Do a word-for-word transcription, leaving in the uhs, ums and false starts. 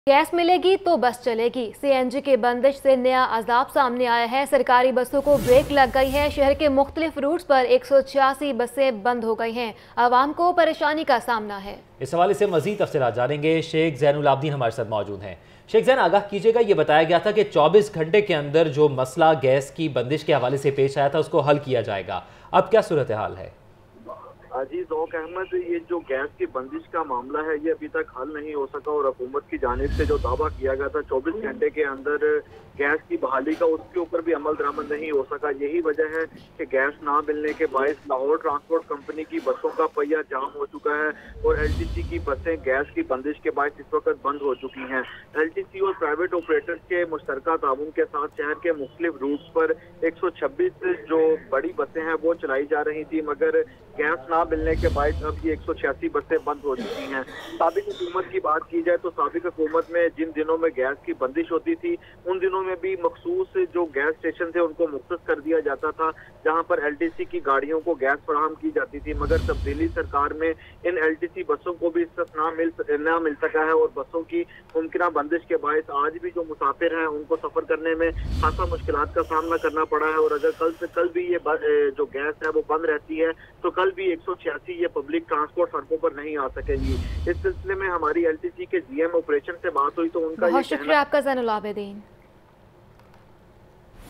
Gas मिलेगी तो बस चलेगी। सीएनजी के बंदिश से नया अजाब सामने आया है। सरकारी बसों को ब्रेक लग गई है। शहर के मुख्तलिफ रूट्स पर एक सौ छियासी बसें बंद हो गई हैं। आवाम को परेशानी का सामना है। इस हवाले से मजीद तफसीलात जानेंगे। शेख जैनुल आबदीन हमारे साथ मौजूद हैं। शेख जैन, आगाह कीजिएगा, ये बताया गया था कि चौबीस घंटे के अंदर जो मसला गैस की बंदिश के हवाले से पेश आया था उसको हल किया जाएगा। अब क्या सूरत हाल है? अजीज ज़ौक अहमद, ये जो गैस की बंदिश का मामला है ये अभी तक हल नहीं हो सका और हुकूमत की जानिब से जो दावा किया गया था चौबीस घंटे के अंदर गैस की बहाली का, उसके ऊपर भी अमल दरामद नहीं हो सका। यही वजह है कि गैस ना मिलने के बायस लाहौर ट्रांसपोर्ट कंपनी की बसों का पहिया जाम हो चुका है और एलटीसी की बसें गैस की बंदिश के बायस इस वक्त बंद हो चुकी हैं। एलटीसी और प्राइवेट ऑपरेटर्स के मुश्तरका ताउन के साथ शहर के मुख्तलिफ रूट्स पर एक सौ छब्बीस जो बड़ी बसें हैं वो चलाई जा रही थी, मगर गैस ना मिलने के बाद अब ये एक सौ छियासी बसें बंद हो चुकी हैं। साबिक हुकूमत की बात की जाए तो साबिक हुकूमत में जिन दिनों में गैस की बंदिश होती थी उन दिनों में भी मखसूस जो गैस स्टेशन थे उनको मुख्तस कर दिया जाता था जहां पर एलटीसी की गाड़ियों को गैस फराहम की जाती थी, मगर तब्दीली सरकार में इन एलटीसी बसों को भी इस ना मिल ना मिल सका है और बसों की मुमकिन बंदिश के बायस आज भी जो मुसाफिर हैं उनको सफर करने में खासा मुश्किलात का सामना करना पड़ा है। और अगर कल से कल भी ये जो गैस है वो बंद रहती है तो कल भी एक सौ छियासी ये पब्लिक ट्रांसपोर्ट सड़कों पर नहीं आ सकेगी। इस सिलसिले में हमारी एलटीसी के जीएम ऑपरेशन से बात हुई तो उनका बहुत शुक्रिया आपका जैनुल आबदीन।